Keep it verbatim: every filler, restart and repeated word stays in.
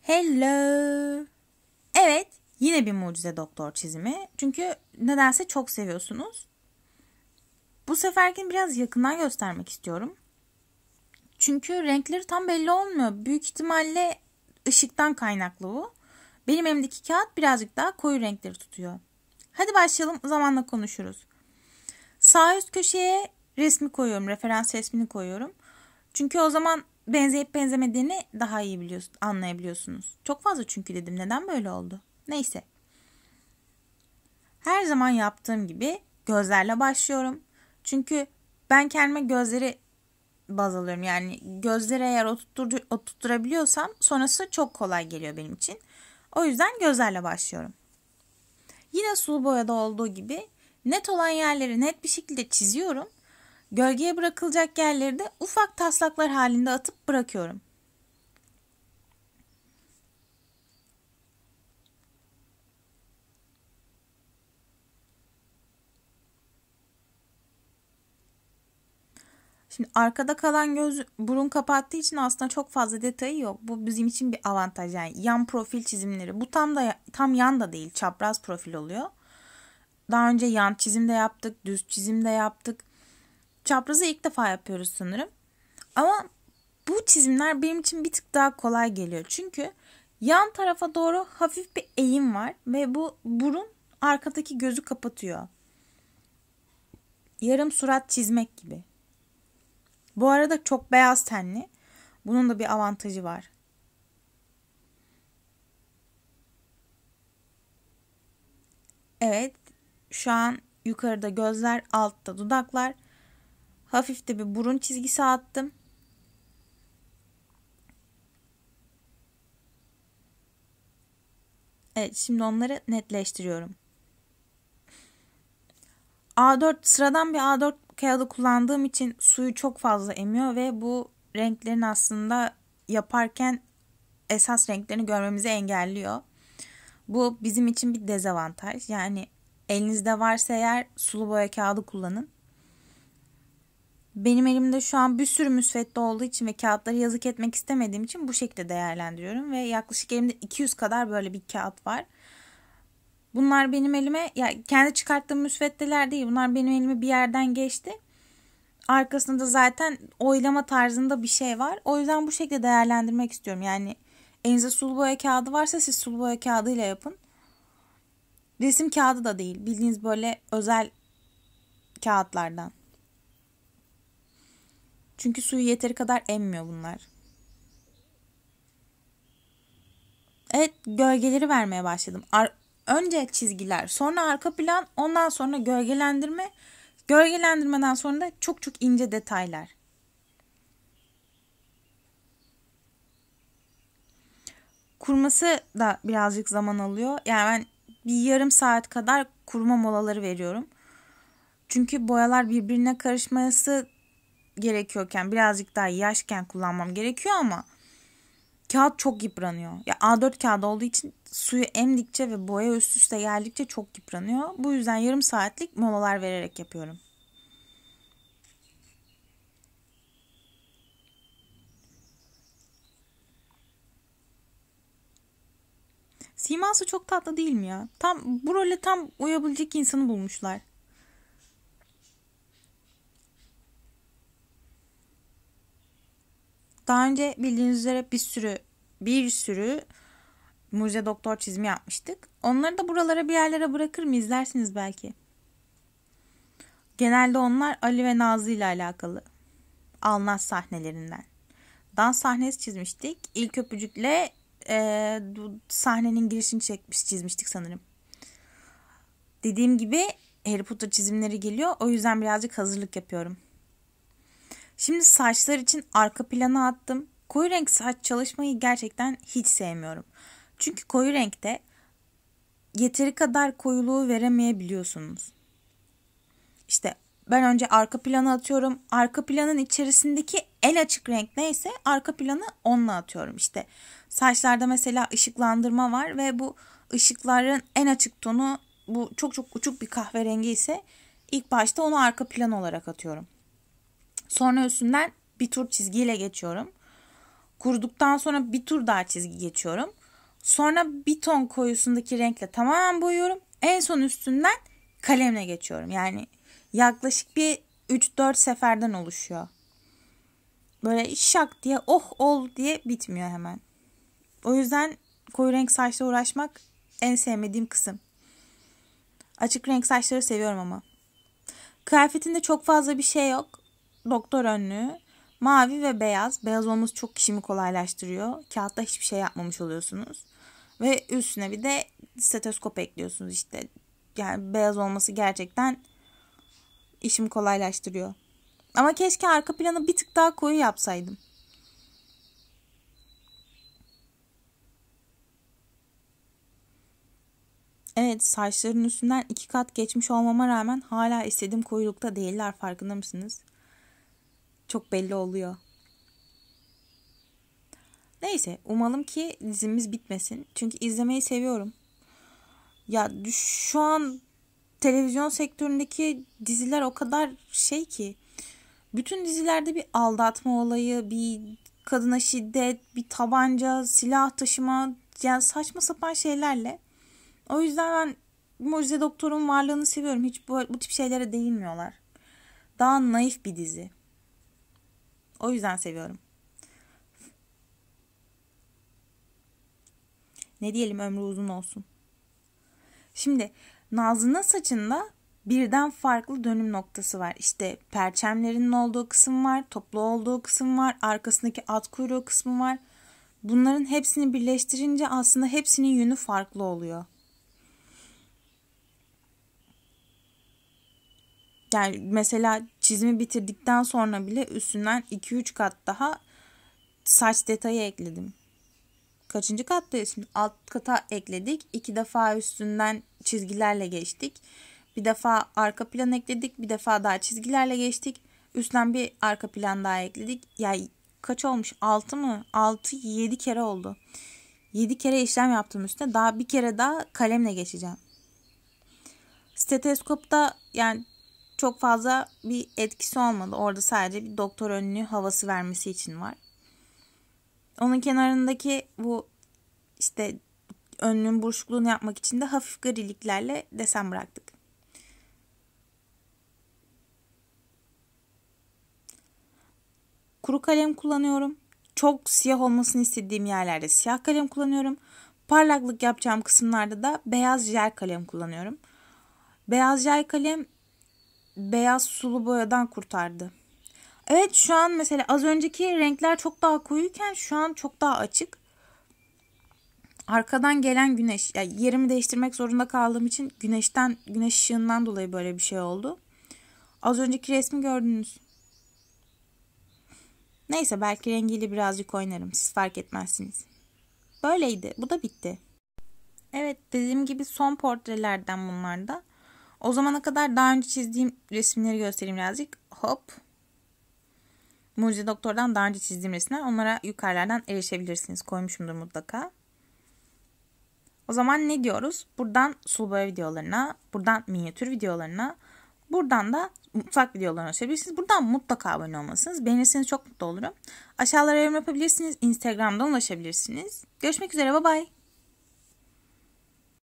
Hello. Evet, yine bir mucize doktor çizimi. Çünkü nedense çok seviyorsunuz. Bu seferkin biraz yakından göstermek istiyorum. Çünkü renkleri tam belli olmuyor. Büyük ihtimalle ışıktan kaynaklı bu. Benim elimdeki kağıt birazcık daha koyu renkleri tutuyor. Hadi başlayalım, zamanla konuşuruz. Sağ üst köşeye resmi koyuyorum, referans resmini koyuyorum. Çünkü o zaman benzeyip benzemediğini daha iyi biliyorsun, anlayabiliyorsunuz. Çok fazla çünkü dedim. Neden böyle oldu? Neyse. Her zaman yaptığım gibi gözlerle başlıyorum. Çünkü ben kendime gözleri baz alıyorum. Yani gözleri eğer oturtur, oturtturabiliyorsam sonrası çok kolay geliyor benim için. O yüzden gözlerle başlıyorum. Yine sulu boyada olduğu gibi net olan yerleri net bir şekilde çiziyorum. Gölgeye bırakılacak yerleri de ufak taslaklar halinde atıp bırakıyorum. Şimdi arkada kalan göz burun kapattığı için aslında çok fazla detayı yok. Bu bizim için bir avantaj. Yani yan profil çizimleri. Bu tam da tam yan da değil, çapraz profil oluyor. Daha önce yan çizimde yaptık, düz çizimde yaptık. Çaprazı ilk defa yapıyoruz sanırım. Ama bu çizimler benim için bir tık daha kolay geliyor. Çünkü yan tarafa doğru hafif bir eğim var ve bu burun arkadaki gözü kapatıyor. Yarım surat çizmek gibi. Bu arada çok beyaz tenli. Bunun da bir avantajı var. Evet, şu an yukarıda gözler, altta dudaklar. Hafif de bir burun çizgisi attım. Evet, şimdi onları netleştiriyorum. A dört sıradan bir A dört kağıdı kullandığım için suyu çok fazla emiyor ve bu renklerin aslında yaparken esas renklerini görmemizi engelliyor. Bu bizim için bir dezavantaj. Yani elinizde varsa eğer sulu boya kağıdı kullanın. Benim elimde şu an bir sürü müsvedde olduğu için ve kağıtları yazık etmek istemediğim için bu şekilde değerlendiriyorum. Ve yaklaşık elimde iki yüz kadar böyle bir kağıt var. Bunlar benim elime, ya kendi çıkarttığım müsveddeler değil. Bunlar benim elime bir yerden geçti. Arkasında zaten oylama tarzında bir şey var. O yüzden bu şekilde değerlendirmek istiyorum. Yani elinizde sulu boya kağıdı varsa siz sulu boya kağıdıyla yapın. Resim kağıdı da değil. Bildiğiniz böyle özel kağıtlardan. Çünkü suyu yeteri kadar emmiyor bunlar. Evet, gölgeleri vermeye başladım. Ar- Önce çizgiler, sonra arka plan, ondan sonra gölgelendirme. Gölgelendirmeden sonra da çok çok ince detaylar. Kurması da birazcık zaman alıyor. Yani ben bir yarım saat kadar kuruma molaları veriyorum. Çünkü boyalar birbirine karışması gerekiyorken, birazcık daha yaşken kullanmam gerekiyor ama kağıt çok yıpranıyor. Ya A dört kağıdı olduğu için suyu emdikçe ve boya üst üste geldikçe çok yıpranıyor. Bu yüzden yarım saatlik molalar vererek yapıyorum. Siması çok tatlı değil mi ya? Tam bu role tam uyabilecek insanı bulmuşlar. Daha önce bildiğiniz üzere bir sürü bir sürü mucize doktor çizimi yapmıştık. Onları da buralara bir yerlere bırakır mı, izlersiniz belki. Genelde onlar Ali ve Nazlı ile alakalı. Alnaz sahnelerinden. Dans sahnesi çizmiştik. İlk öpücükle e, sahnenin girişini çekmiş çizmiştik sanırım. Dediğim gibi Harry Potter çizimleri geliyor. O yüzden birazcık hazırlık yapıyorum. Şimdi saçlar için arka plana attım. Koyu renk saç çalışmayı gerçekten hiç sevmiyorum. Çünkü koyu renkte yeteri kadar koyuluğu veremeyebiliyorsunuz. İşte ben önce arka plana atıyorum. Arka planın içerisindeki en açık renk neyse arka planı onunla atıyorum. İşte saçlarda mesela ışıklandırma var ve bu ışıkların en açık tonu bu çok çok uçuk bir kahverengi ise ilk başta onu arka plan olarak atıyorum. Sonra üstünden bir tur çizgiyle geçiyorum. Kuruduktan sonra bir tur daha çizgi geçiyorum. Sonra bir ton koyusundaki renkle tamamen boyuyorum. En son üstünden kalemle geçiyorum. Yani yaklaşık bir üç dört seferden oluşuyor. Böyle şak diye oh ol diye bitmiyor hemen. O yüzden koyu renk saçla uğraşmak en sevmediğim kısım. Açık renk saçları seviyorum ama. Kıyafetinde çok fazla bir şey yok. Doktor önlüğü. Mavi ve beyaz. Beyaz olması çok işimi kolaylaştırıyor. Kağıtta hiçbir şey yapmamış oluyorsunuz. Ve üstüne bir de stetoskop ekliyorsunuz işte. Yani beyaz olması gerçekten işimi kolaylaştırıyor. Ama keşke arka planı bir tık daha koyu yapsaydım. Evet, saçların üstünden iki kat geçmiş olmama rağmen hala istediğim koyulukta değiller, farkında mısınız? Çok belli oluyor. Neyse, umalım ki dizimiz bitmesin. Çünkü izlemeyi seviyorum. Ya şu an televizyon sektöründeki diziler o kadar şey ki. Bütün dizilerde bir aldatma olayı, bir kadına şiddet, bir tabanca, silah taşıma, yani saçma sapan şeylerle. O yüzden ben Mucize Doktor'un varlığını seviyorum. Hiç bu, bu tip şeylere değinmiyorlar. Daha naif bir dizi. O yüzden seviyorum. Ne diyelim, ömrü uzun olsun. Şimdi Nazlı'nın saçında birden farklı dönüm noktası var. İşte perçemlerinin olduğu kısım var, toplu olduğu kısım var, arkasındaki at kuyruğu kısmı var. Bunların hepsini birleştirince aslında hepsinin yönü farklı oluyor. Yani mesela çizimi bitirdikten sonra bile üstünden iki üç kat daha saç detayı ekledim. Kaçıncı kattayız şimdi? Alt kata ekledik. İki defa üstünden çizgilerle geçtik. Bir defa arka plan ekledik. Bir defa daha çizgilerle geçtik. Üstten bir arka plan daha ekledik. Yani kaç olmuş? altı mı? altı yedi kere oldu. yedi kere işlem yaptım üstüne. Daha bir kere daha kalemle geçeceğim. Stetoskopta yani çok fazla bir etkisi olmadı. Orada sadece bir doktor önlüğü havası vermesi için var. Onun kenarındaki bu işte önlüğün buruşukluğunu yapmak için de hafif griliklerle desen bıraktık. Kuru kalem kullanıyorum. Çok siyah olmasını istediğim yerlerde siyah kalem kullanıyorum. Parlaklık yapacağım kısımlarda da beyaz jel kalem kullanıyorum. Beyaz jel kalem beyaz sulu boyadan kurtardı. Evet, şu an mesela az önceki renkler çok daha koyuyken şu an çok daha açık. Arkadan gelen güneş, yani yerimi değiştirmek zorunda kaldığım için güneşten, güneş ışığından dolayı böyle bir şey oldu. Az önceki resmi gördünüz. Neyse, belki rengiyle birazcık oynarım. Siz fark etmezsiniz. Böyleydi. Bu da bitti. Evet, dediğim gibi son portrelerden bunlar da. O zamana kadar daha önce çizdiğim resimleri göstereyim birazcık. Hop. Mucize Doktor'dan daha önce çizdiğim resimler. Onlara yukarılardan erişebilirsiniz. Koymuşumdur mutlaka. O zaman ne diyoruz? Buradan sulu boya videolarına, buradan minyatür videolarına, buradan da mutfak videolarına ulaşabilirsiniz. Buradan mutlaka abone olmalısınız. Beğenirseniz çok mutlu olurum. Aşağılara yorum yapabilirsiniz. Instagram'dan ulaşabilirsiniz. Görüşmek üzere. Bye bye.